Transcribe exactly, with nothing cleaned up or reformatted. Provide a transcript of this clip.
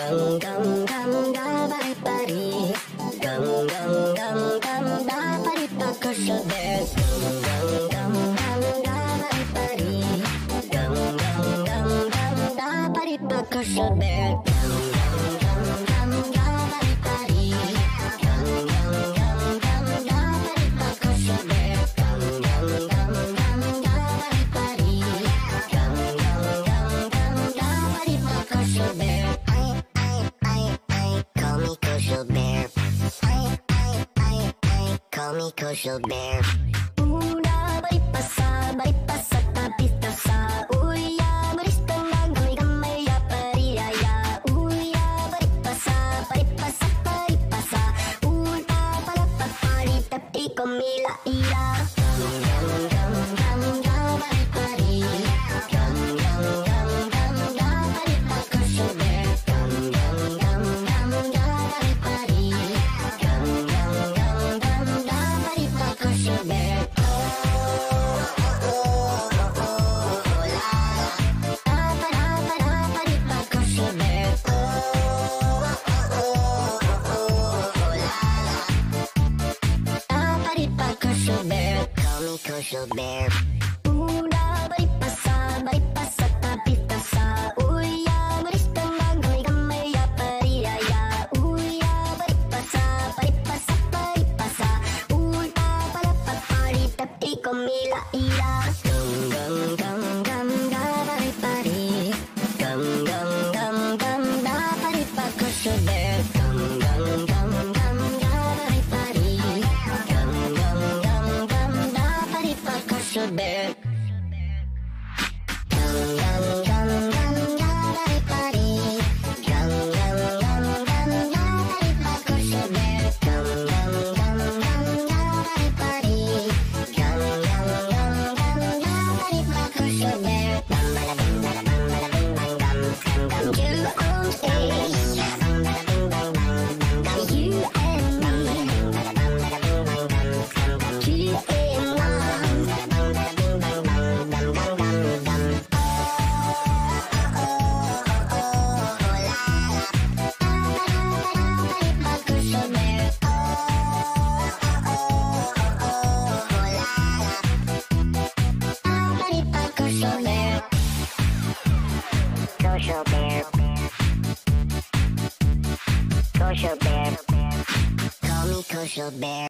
gum gum gum da bari bari. Gum gum gum gum da bari ba kushal bear. Gum gum gum da bari bari. Gum gum gum gum da bari ba kushal bear. Gum gum gum gum da bari bari. Gum gum gum gum da bari ba kushal bear. Gum gum gum gum da bari bari. Gum gum gum gum da bari ba kushal bear. I I I I call me kushal bear. I I I I call me kushal bear. Una bari pasa bari pasa tapi tasa. Uya bari setengah gamai gamai ya pari raya. Uya bari pasa bari pasa bari pasa. Una pala papari tapi komila ira. Gum gum gum gum da bari bari. Gum gum gum gum da bari ba kushal bear. Gum gum gum gum da bari bari. Gum gum gum gum da bari ba kushal bear. Kushal bear. Una bari pasa bari pasa tapi tasa. Uya bari setengah gamai gamai ya pari raya. Uya bari pasa bari pasa bari pasa. Una pala papari tapi komila ira. Gum gum gum gum da bari bari. Gum gum gum gum da bari ba kushal bear. Gum gum gum gum da bari bari. Gum gum gum gum da bari ba kushal bear. Gum gum gum gum da bari bari. Gum gum gum gum da bari ba kushal bear. Gum gum gum gum da bari bari. Gum gum gum gum da bari ba kushal bear. Bam bada bing bada bang bada bing bang gum gum gum. You own it. Bang bada bing bang bang bang gum. You and me. Bam bada bing bada bang bada bing bang gum gum gum. You and one. Bada bang bada bing bang bang gum gum gum gum. Kushal bear. Kushal bear. Call me kushal bear.